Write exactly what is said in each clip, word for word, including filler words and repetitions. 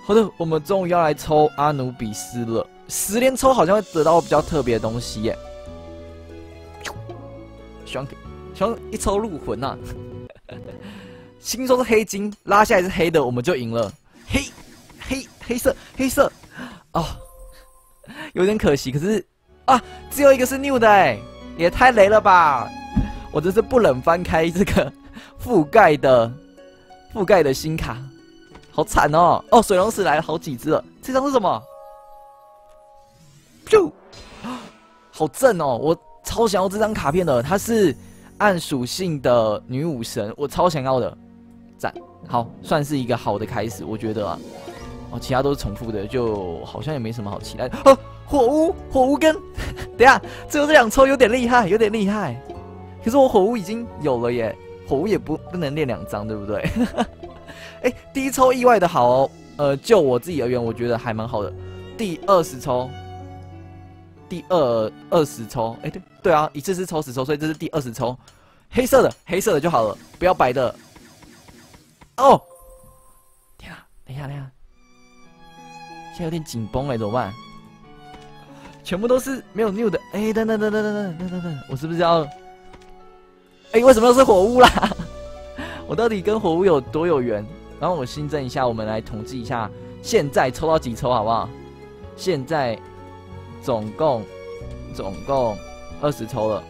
好的，我们终于要来抽阿努比斯了。十连抽好像会得到比较特别的东西耶。希望希望一抽入魂呐、啊！新抽是黑金，拉下来是黑的，我们就赢了。黑黑黑色黑色哦，有点可惜。可是啊，只有一个是 new 的哎，也太雷了吧！我真是不忍翻开这个覆盖的覆盖的新卡。好惨哦！哦，水龙石来了好几只了。这张是什么？噗！好正哦！我超想要这张卡片的，它是暗属性的女武神，我超想要的。赞，好，算是一个好的开始，我觉得啊。哦，其他都是重复的，就好像也没什么好期待的。哦，火屋，火屋根，等一下，最后这两抽有点厉害，有点厉害。可是我火屋已经有了耶，火屋也不不能练两张，对不对？哎，第一抽意外的好哦，呃，就我自己而言，我觉得还蛮好的。第二十抽，第二二十抽，哎，对对啊，一次是抽十抽，所以这是第二十抽，黑色的，黑色的就好了，不要白的。哦，天啊，等一下，等一下，现在有点紧绷哎，怎么办？全部都是没有 new 的，哎，等等等等等等等等等，我是不是要？哎，为什么又是火屋啦？我到底跟火屋有多有缘？然后我新增一下，我们来统计一下，现在抽到几抽好不好？现在总共总共二十抽了，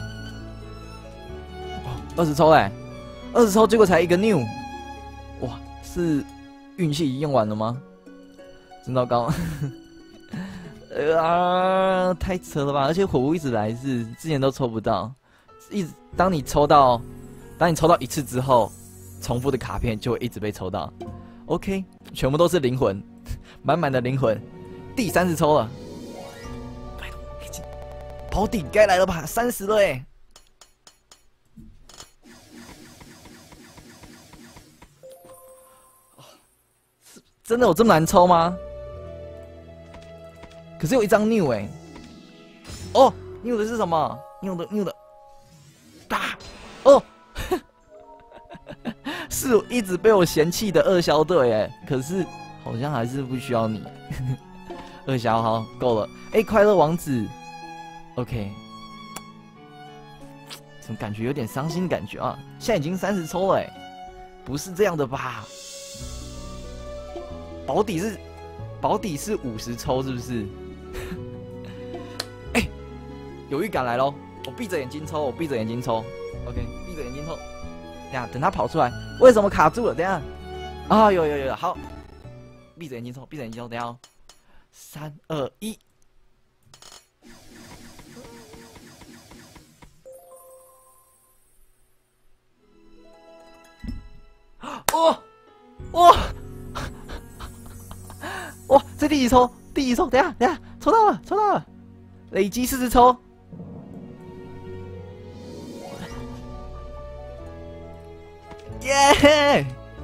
二十抽哎，二十抽结果才一个 new， 哇，是运气已经用完了吗？真糟糕，呃啊，太扯了吧！而且火屋一直来是之前都抽不到，一直当你抽到。当你抽到一次之后，重复的卡片就会一直被抽到。OK， 全部都是灵魂，满满的灵魂。第三十抽了，拜托，保底该来了吧？三十了哎！真的有这么难抽吗？可是有一张 new 哎，哦 ，new 的是什么 ？new 的 new 的，打哦。是一直被我嫌弃的二销队哎，可是好像还是不需要你。二销好够了，哎、欸，快乐王子 ，OK， 怎么感觉有点伤心的感觉啊？现在已经三十抽了哎，不是这样的吧？保底是保底是五十抽是不是？哎、欸，有预感来咯，我闭着眼睛抽，我闭着眼睛抽 ，OK， 闭着眼睛抽。等下，等他跑出来，为什么卡住了？等下，啊，有有有，好，闭着眼睛抽，闭着眼睛抽，等下哦，三二一，哦，哇，哇，这第几抽？第几抽？等下，等下，抽到了，抽到了，累积四十抽。耶！ Yeah!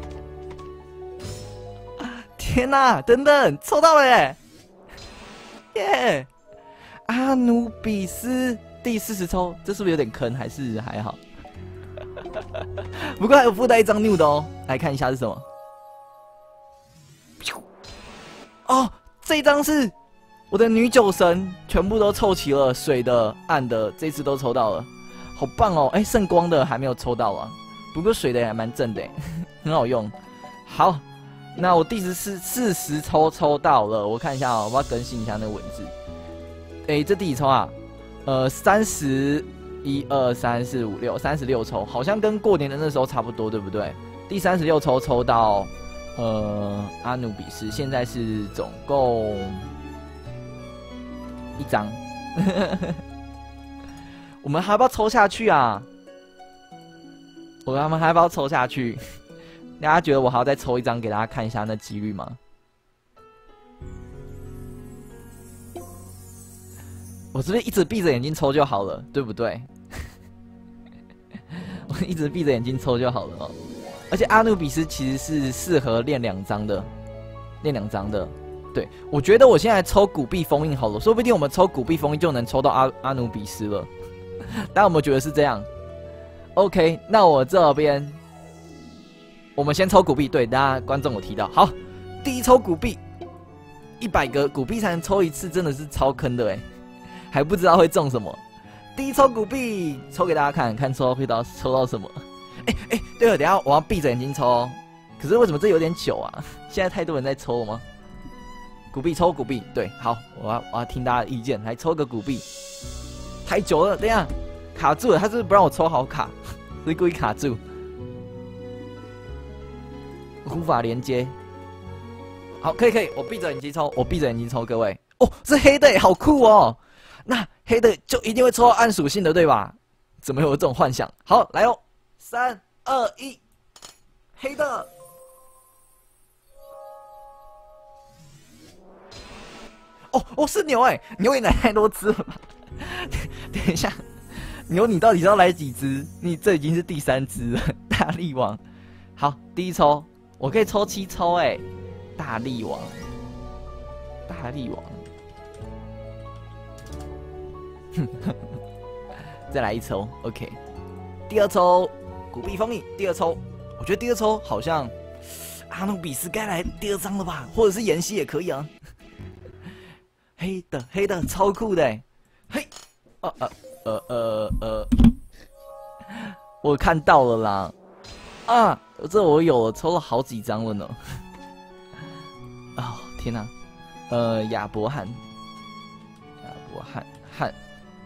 天哪，等等，抽到了耶！耶！阿努比斯第四十抽，这是不是有点坑？还是还好？不过还有附带一张 new 的哦，来看一下是什么。哦，这一张是我的女酒神，全部都凑齐了，水的、暗的，这次都抽到了，好棒哦！哎，圣光的还没有抽到啊。不过水的也还蛮正的，很好用。好，那我第十四四十抽抽到了，我看一下哦，我要更新一下那个文字。哎，这第几抽啊？呃，三十一二三四五六，三十六抽，好像跟过年的那时候差不多，对不对？第三十六抽抽到呃阿努比斯，现在是总共一张。我们还要不要抽下去啊？我们还要不要抽下去？大家觉得我还要再抽一张给大家看一下那几率吗？我是不是一直闭着眼睛抽就好了，对不对？我一直闭着眼睛抽就好了哦。而且阿努比斯其实是适合练两张的，练两张的。对，我觉得我现在抽古币封印好了，说不定我们抽古币封印就能抽到阿阿努比斯了。大家有没有觉得是这样 ？OK， 那我这边我们先抽古币，对，大家观众有提到，好， 第一抽古币，一百个古币才能抽一次，真的是超坑的哎，还不知道会中什么。第一抽古币，抽给大家看看抽会到抽到什么。哎哎，对了，等一下我要闭着眼睛抽哦。可是为什么这有点久啊？现在太多人在抽了吗？古币抽古币，对，好，我要我要听大家的意见，来抽个古币。太久了，等一下卡住了，他是不是不让我抽好卡？是故意卡住，无法连接。好，可以可以，我闭着眼睛抽，我闭着眼睛抽，各位。哦，是黑的耶，好酷哦！那黑的就一定会抽到暗属性的，对吧？怎么有这种幻想？好，来哦，三二一，黑的。哦哦，是牛哎，牛也来太多只了吧？等一下。牛，你到底是要来几只？你这已经是第三只了，大力王。好，第一抽，我可以抽七抽哎，大力王，大力王。再来一抽 ，OK。第二抽，古币封印。第二抽，我觉得第二抽好像阿努比斯该来第二张了吧，或者是妍希也可以啊。黑的，黑的，超酷的哎，嘿，哦呃。呃呃呃，我看到了啦！啊，这我有了，抽了好几张了呢。哦，天哪！呃，亚伯汉，亚伯汉汉，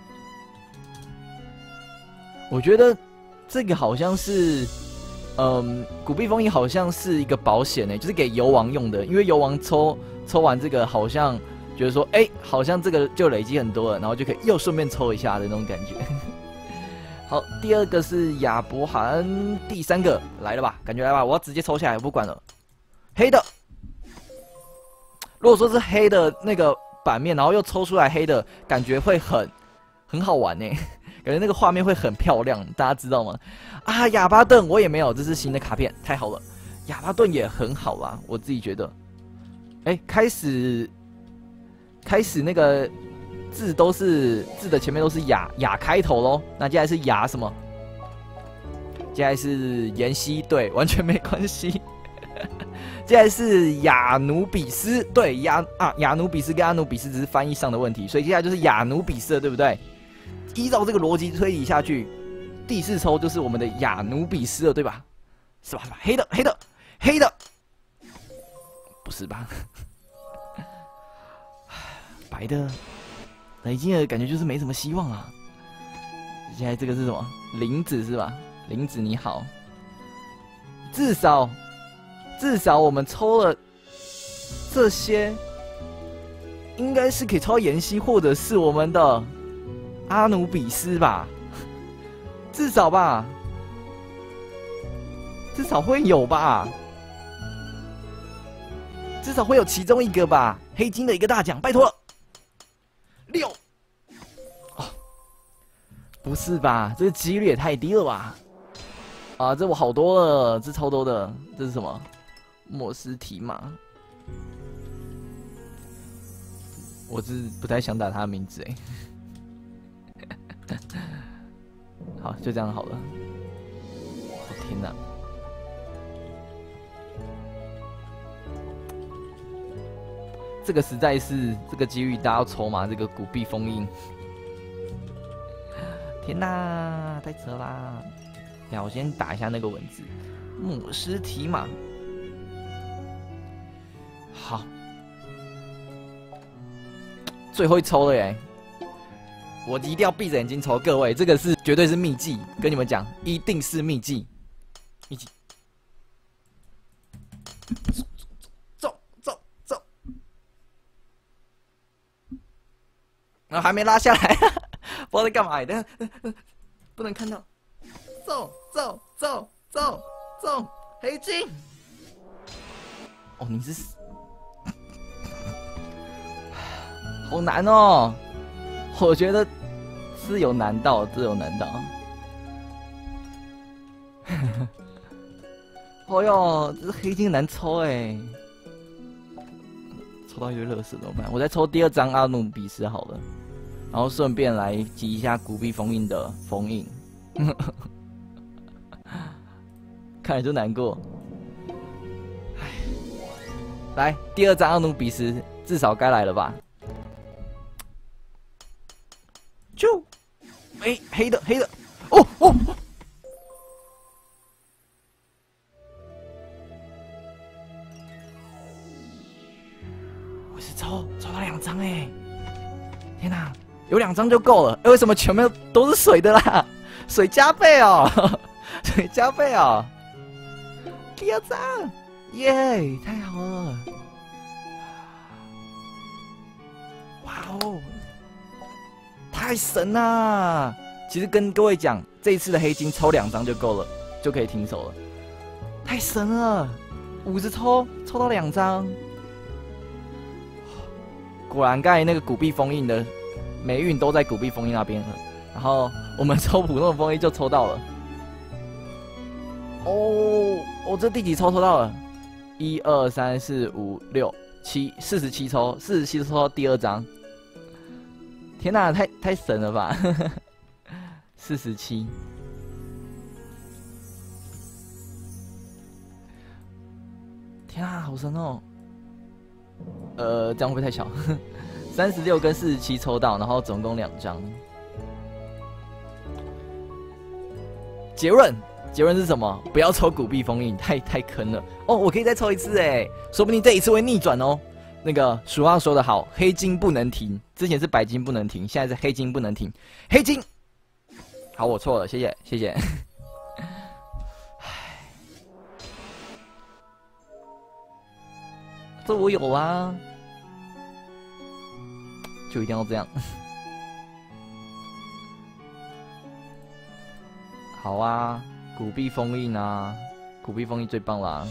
我觉得这个好像是，嗯，古币封印好像是一个保险呢，就是给游王用的，因为游王抽抽完这个好像。觉得说，哎、欸，好像这个就累积很多了，然后就可以又顺便抽一下的那种感觉。好，第二个是亚伯罕，第三个来了吧？感觉来吧，我要直接抽下来，我不管了。黑的，如果说是黑的那个版面，然后又抽出来黑的，感觉会很很好玩呢，感觉那个画面会很漂亮，大家知道吗？啊，哑巴盾我也没有，这是新的卡片，太好了。哑巴盾也很好啦，我自己觉得。哎、欸，开始。开始那个字都是字的前面都是雅雅开头咯，那接下来是雅什么？接下来是妍希，对，完全没关系。接下来是亚努比斯，对，亚啊亚努比斯跟阿努比斯只是翻译上的问题，所以接下来就是亚努比斯了，对不对？依照这个逻辑推理下去，第四抽就是我们的亚努比斯了，对吧？是吧？是吧？黑的，黑的，黑的，不是吧？白的，累积的感觉就是没什么希望啊。现在这个是什么？林子是吧？林子你好，至少至少我们抽了这些，应该是可以抽到妍希或者是我们的阿努比斯吧？至少吧，至少会有吧，至少会有其中一个吧。黑金的一个大奖，拜托了。六，哦，不是吧？这个几率也太低了吧？啊，这我好多了，这超多的，这是什么？莫斯提玛，我是不太想打他的名字哎。好，就这样好了。我、哦、天哪！这个实在是这个几率大家要抽嘛？这个古币封印，天哪，太扯啦！呀，我先打一下那个文字，姆斯提玛。好，最后一抽了耶！我一定要闭着眼睛抽，各位，这个是绝对是秘技，跟你们讲，一定是秘技，秘技。然后还没拉下来，不知道在干嘛。等下不能看到，走走走走走，黑金。哦，你是好难哦，我觉得是有难到，是有难到。哦哟，这黑金难抽哎，抽到一堆垃圾怎么办？我再抽第二张阿努比斯好了。然后顺便来集一下古币封印的封印，看来就难过。唉， 来，第二张阿努比斯至少该来了吧？就，哎，黑的黑的，哦哦。哦我是抽抽到两张哎！天哪，有两张就够了。哎，为什么全部都是水的啦？水加倍哦，水加倍哦。第二张，耶，太好了！哇哦，太神啦！其实跟各位讲，这一次的黑金抽两张就够了，就可以停手了。太神了，五十抽抽到两张。果然，刚才那个古币封印的霉运都在古币封印那边了。然后我们抽普通的封印就抽到了。哦，我这第几抽抽到了？一二三四五六七，四十七抽，四十七抽到第二张。天哪，太太神了吧！四十七。天啊，好神哦！呃，这样会不会太小？三十六跟四十七抽到，然后总共两张。结论，结论是什么？不要抽古币封印，太太坑了。哦，我可以再抽一次哎，说不定这一次会逆转哦。那个俗话说得好，黑金不能停，之前是白金不能停，现在是黑金不能停。黑金，好，我错了，谢谢，谢谢。这我有啊，就一定要这样。好啊，古币封印啊，古币封印最棒啦！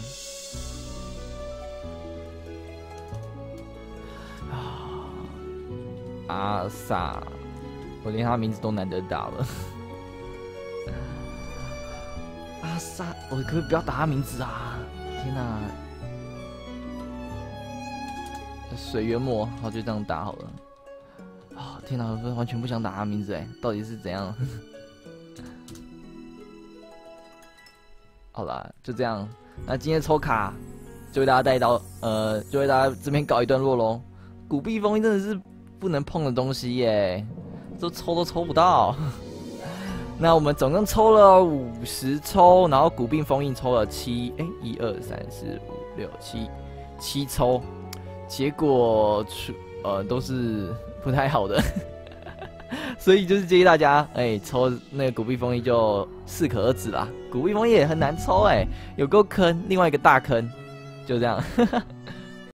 啊，阿萨，我连他名字都难得打了。阿萨，我可不可以不要打他名字啊！天哪！水源魔，好，就这样打好了。啊、哦，天哪，我完全不想打他名字哎，到底是怎样？好啦，就这样。那今天抽卡就为大家带到，呃，就为大家这边告一段落喽。古币封印真的是不能碰的东西耶，都抽都抽不到。那我们总共抽了五十抽，然后古币封印抽了七，哎，一二三四五六七，七抽。结果出呃都是不太好的，所以就是建议大家，哎、欸，抽那个古币封印就适可而止啦。古币封印也很难抽哎、欸，有够坑，另外一个大坑，就这样。